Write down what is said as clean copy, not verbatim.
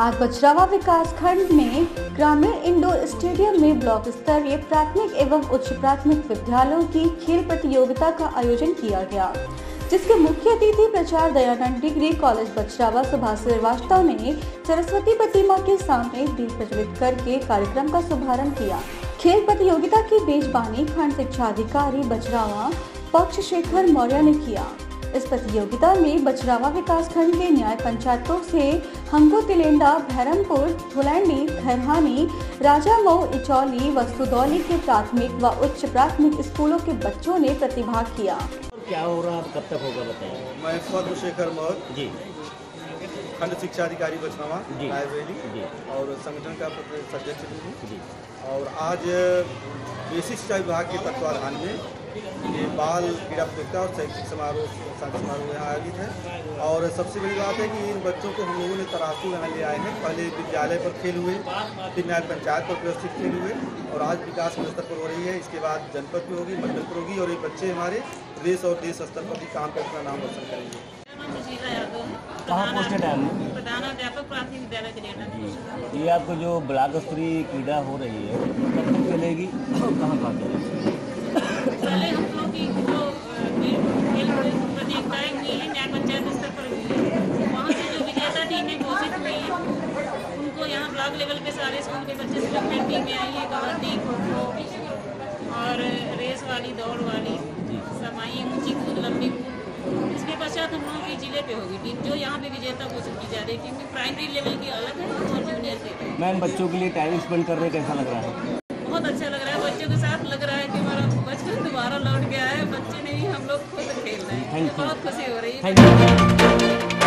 आज बछरावा विकास खंड में ग्रामीण इंडोर स्टेडियम में ब्लॉक स्तरीय प्राथमिक एवं उच्च प्राथमिक विद्यालयों की खेल प्रतियोगिता का आयोजन किया गया, जिसके मुख्य अतिथि प्राचार्य दयानंद डिग्री कॉलेज बछरावा सुभाष श्रीवास्तव ने सरस्वती प्रतिमा के सामने दीप प्रज्वलित करके कार्यक्रम का शुभारंभ किया। खेल प्रतियोगिता की मेजबानी खंड शिक्षा अधिकारी बछरावा पक्ष शेखर मौर्य ने किया। इस प्रतियोगिता में बछरावा विकास खंड के न्याय पंचायतों से हंगो तिलेंडा, भैरमपुर, धुलैंडी, खैरहानी, राजामऊ, इचौली व सुदौली के प्राथमिक व उच्च प्राथमिक स्कूलों के बच्चों ने प्रतिभाग किया। क्या हो रहा है, कब तक होगा बताइए। मैं पक्ष शेखर मौर्य जी, खंड शिक्षा अधिकारी बछरावा जी और संगठन का अध्यक्ष हूँ जी। और आज बेसिक शिक्षा विभाग के तत्वाधान में ये बाल क्रीड़ा प्रतियोगिता और शैक्षिक समारोह यहाँ आयोजित है। और सबसे बड़ी बात है कि इन बच्चों को हम लोगों ने तराशू यहाँ ले आए हैं। पहले विद्यालय पर खेल हुए, फिर न्याय पंचायत पर व्यवस्थित खेल हुए और आज विकास स्तर पर हो रही है। इसके बाद जनपद पर होगी, मंडल पर होगी और ये बच्चे हमारे देश और देश स्तर पर भी काम कर अपना नाम रोशन करेंगे। कहाँ पोस्टेड है? प्रधानाध्यापक प्राथमिक विद्यालय के ये आपको जो ब्लॉक स्तरीय क्रीड़ा हो रही है कब तक चलेगी और कहाँ चलेगी? पहले हम लोग की जो खेल प्रतियोगिताएं हुई हैं न्याय पंचायत स्तर पर हुई है, वहाँ से जो विजेता टीमें घोषित हुई हैं उनको यहाँ ब्लॉक लेवल पे सारे स्कूल के बच्चे सिलेक्टेड टीमें आई हैं। कबड्डी, खो-खो और रेस वाली, दौड़ वाली, समाई, ऊंची कूद, लंबी कूद। इसके पश्चात हम लोगों की जिले पे होगी टीम जो यहाँ पे विजेता घोषित की जा रही है, क्योंकि प्राइमरी लेवल की अलग है और जूनियर की। मैम, बच्चों के लिए टाइम स्पेंड करने कैसा लग रहा है? बहुत अच्छा लग रहा है। बच्चों के साथ लग रहा है कि हमारा बचपन दोबारा लौट गया है। बच्चे नहीं, हम लोग खुद खेल रहे हैं। बहुत खुशी हो रही है।